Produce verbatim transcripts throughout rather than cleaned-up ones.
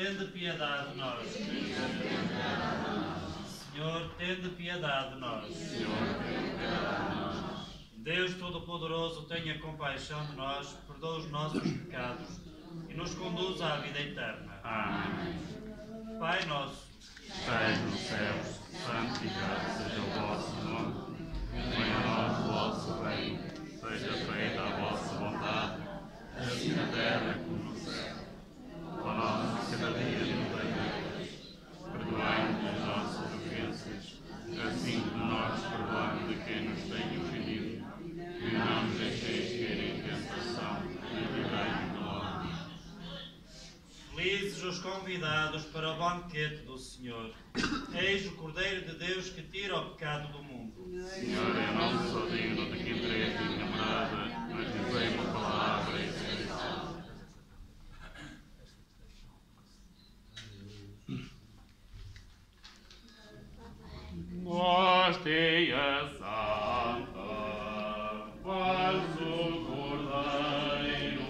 tende piedade de nós. Senhor, tende piedade de nós. Deus Todo-Poderoso, tenha compaixão de nós, perdoa os nossos pecados e nos conduza à vida eterna. Amém. Pai nosso, que estais nos céus, santificado seja o vosso nome. Venha a nós o vosso reino. Seja feita a vossa vontade, assim na terra como no céu. O nosso cada dia nos dai hoje. Perdoai-nos as nossas ofensas, assim como nós perdoamos a quem nos tem ofendido. E não nos deixeis cair em tentação, e livrai-nos do mal. felizes os convidados para o banquete do Senhor. Eis o Cordeiro de Deus que tira o pecado do mundo. Senhor, eu não sou digno de que entreis em minha morada, mas dizei uma palavra e serei salvo. Hóstia santa, faz o Cordeiro,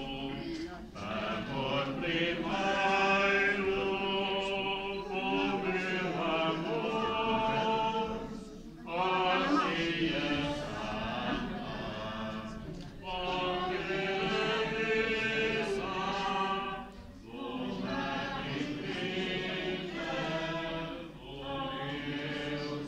amor primeiro, com meu amor. Hóstia santa, pão de graça, luz infinita, o meu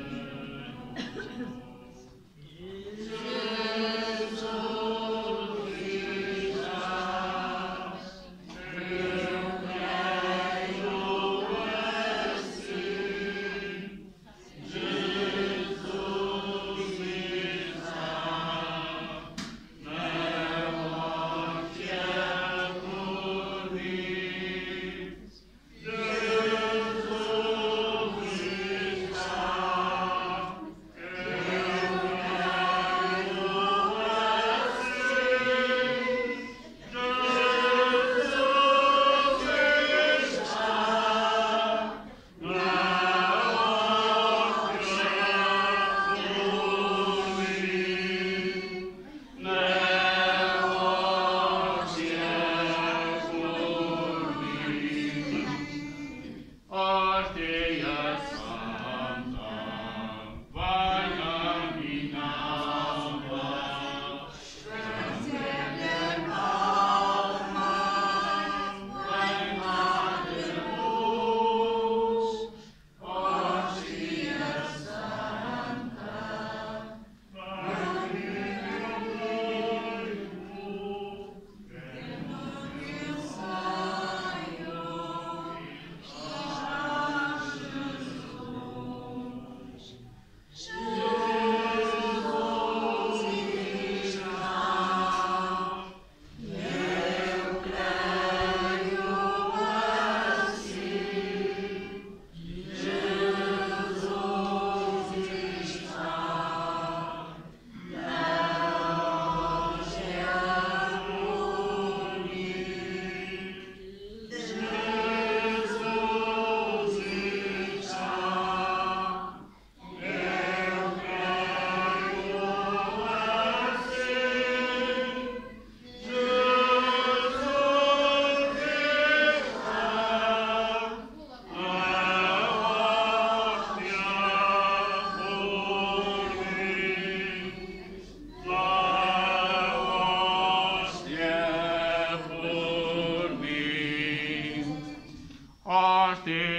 Senhor. Hostia